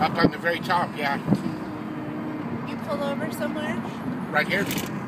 Up on the very top, yeah. You pull over somewhere? Right here.